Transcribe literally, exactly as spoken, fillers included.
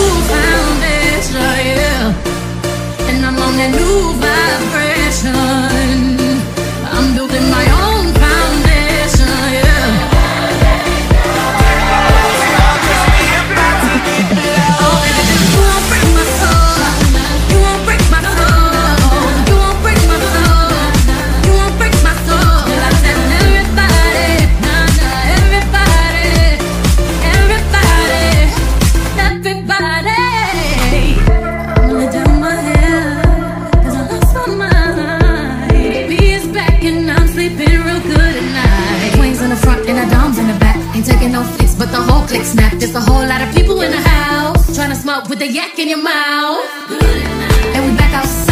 new foundation, yeah. And I'm on that new vibration. I'm building my own foundation, yeah. Oh, baby, you won't break my soul. You won't break my soul. You won't break my soul. You won't break my soul. I tell everybody, nah, nah, everybody, everybody, everybody. I'm gonna do my hair, 'cause I lost my mind. Me is back and I'm sleeping real good at night. Queens in the front and the doms in the back. Ain't taking no flicks, but the whole click snap. There's a whole lot of people in the house trying to smoke with the yak in your mouth. And we back outside.